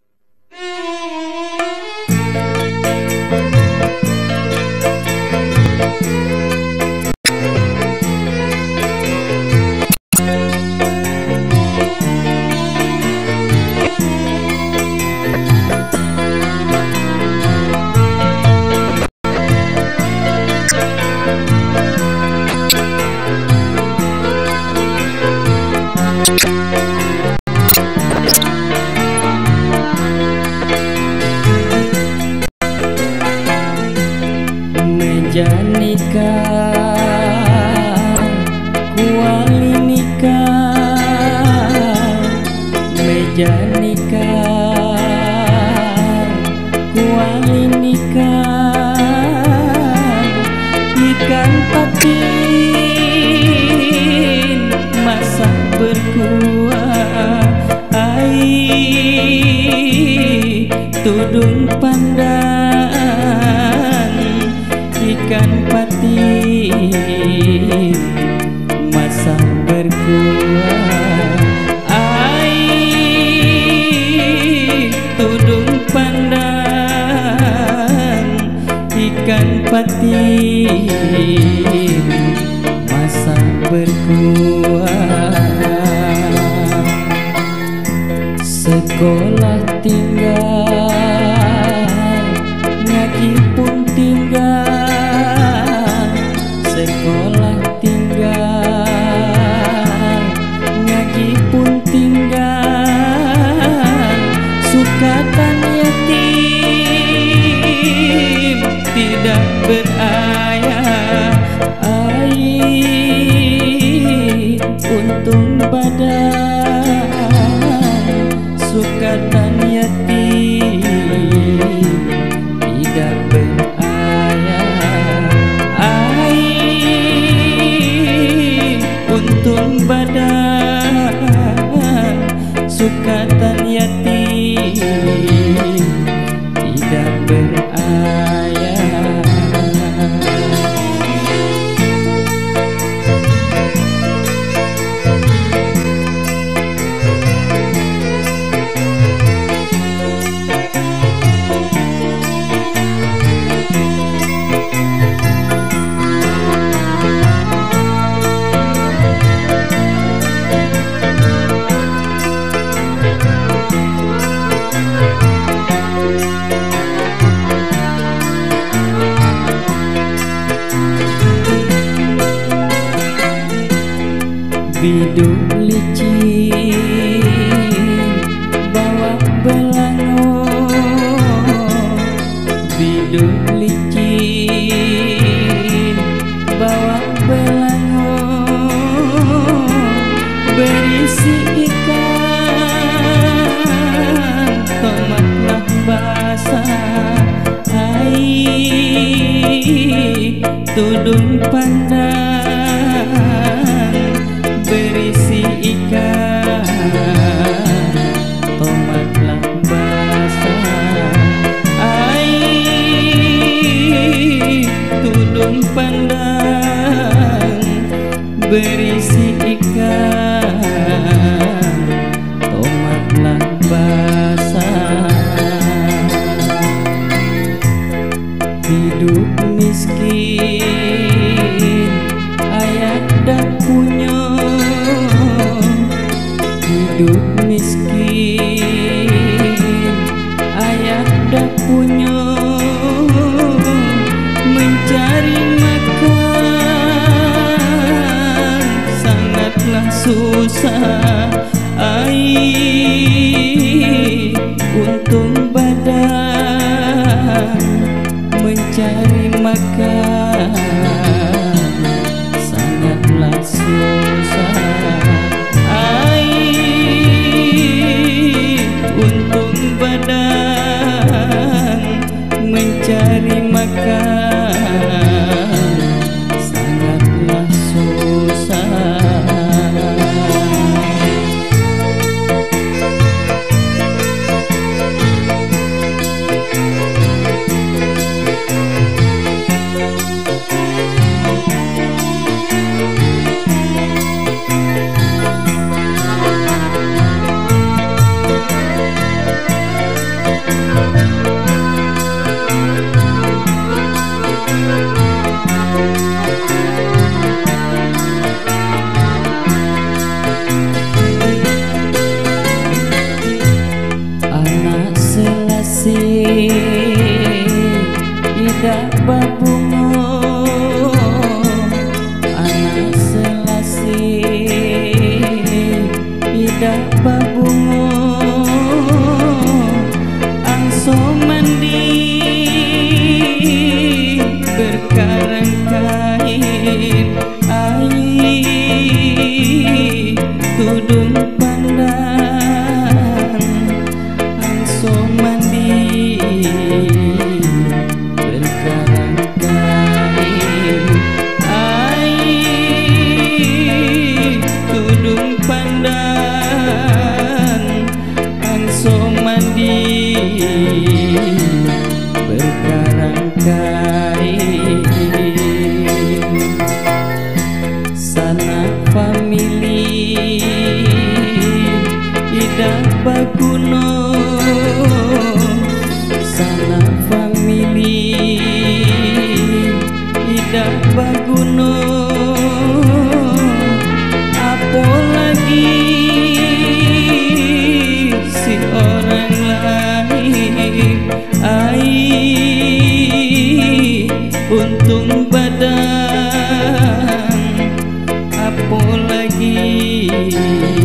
Meja nikah, kuali nikah. Meja nikah, kuali nikah. Ikan patin masak berkuah. Ai tudung pandan, ikan patin masak berkuah. Ai tudung pandan, ikan patin masak berkuah. Sekolah tinggal, ngaji pun tinggal. Sekolah tinggal, ngaji pun tinggal. Sukatan yatim tidak berayah. Ai untung badan, sukatan yatim tidak berayah. Ai untung badan, sukatan yatim tidak berayah. Biduk licin bawa belango, biduk licin bawa belango. Berisi ikan, tomatlah basah. Ai tudung pandan, berisi ikan, tomatlah basah. Ai tudung pandan, berisi ikan, tomatlah basah. Hidup miskin, ayah dak punya. Hidup miskin, ayah dak punya. Mencari makan sangatlah susah. Ai untung badan, mencari makan sangatlah susah. Untung badan, mencari makan sangatlah susah. tidak babungo angso mandi berkarang kain ai tudung pandan angso mandi berkarang kain ai tudung pandan angso mandi berkarang kain sanak famili tidak baguno sanak famili tidak baguno apalagi si orang lain ai untung badan apalagi